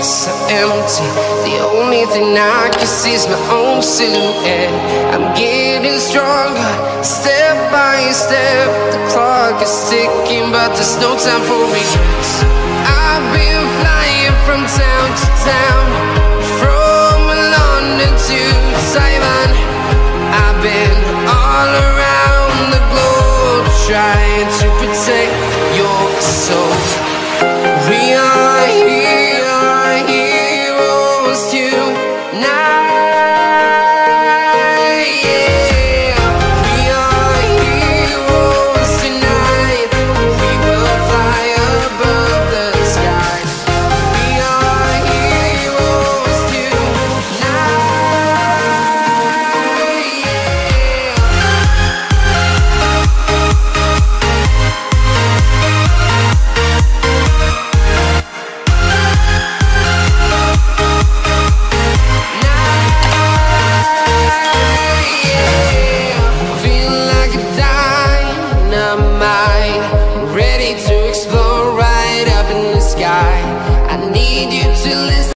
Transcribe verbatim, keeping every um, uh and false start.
so empty. The only thing I can see is my own silhouette. I'm getting stronger, step by step. The clock is ticking, but there's no time for regrets. I've been flying from town to town,